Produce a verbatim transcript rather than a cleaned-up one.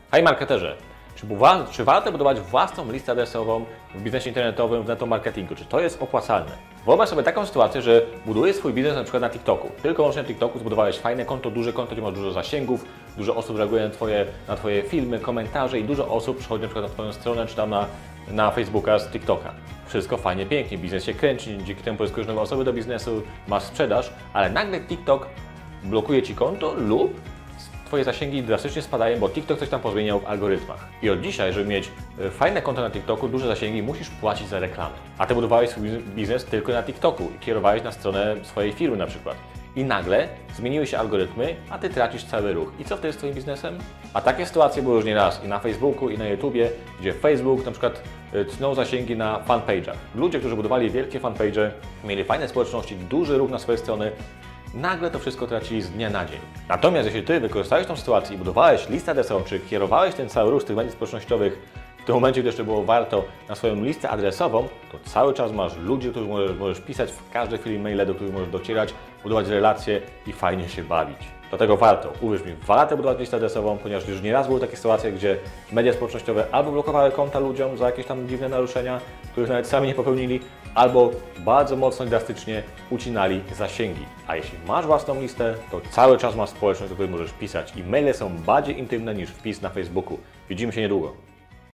Hej marketerze, czy, czy warto budować własną listę adresową w biznesie internetowym, w network marketingu? Czy to jest opłacalne? Wyobraź sobie taką sytuację, że budujesz swój biznes na przykład na TikToku. Tylko wyłącznie na TikToku zbudowałeś fajne konto, duże konto, gdzie masz dużo zasięgów, dużo osób reaguje na Twoje, na twoje filmy, komentarze i dużo osób przychodzi na przykład na Twoją stronę czy tam na, na Facebooka z TikToka. Wszystko fajnie, pięknie, biznes się kręci, dzięki temu pozyskujesz nowe osoby do biznesu, masz sprzedaż, ale nagle TikTok blokuje Ci konto lub Twoje zasięgi drastycznie spadają, bo TikTok coś tam pozmieniał w algorytmach. I od dzisiaj, żeby mieć fajne konto na TikToku, duże zasięgi, musisz płacić za reklamy. A Ty budowałeś swój biznes tylko na TikToku i kierowałeś na stronę swojej firmy na przykład. I nagle zmieniły się algorytmy, a Ty tracisz cały ruch. I co wtedy z Twoim biznesem? A takie sytuacje były już nieraz i na Facebooku, i na YouTubie, gdzie Facebook na przykład tnął zasięgi na fanpage'ach. Ludzie, którzy budowali wielkie fanpage'e, mieli fajne społeczności, duży ruch na swoje strony, nagle to wszystko tracili z dnia na dzień. Natomiast jeśli Ty wykorzystałeś tą sytuację i budowałeś listę adresową, czy kierowałeś ten cały ruch z tych mediów społecznościowych w tym momencie, gdy jeszcze było warto, na swoją listę adresową, to cały czas masz ludzi, których możesz, możesz pisać w każdej chwili maile, do których możesz docierać, budować relacje i fajnie się bawić. Dlatego warto, uwierz mi, warto budować listę adresową, ponieważ już nieraz były takie sytuacje, gdzie media społecznościowe albo blokowały konta ludziom za jakieś tam dziwne naruszenia, których nawet sami nie popełnili, albo bardzo mocno i drastycznie ucinali zasięgi. A jeśli masz własną listę, to cały czas masz społeczność, do której możesz pisać i maile są bardziej intymne niż wpis na Facebooku. Widzimy się niedługo.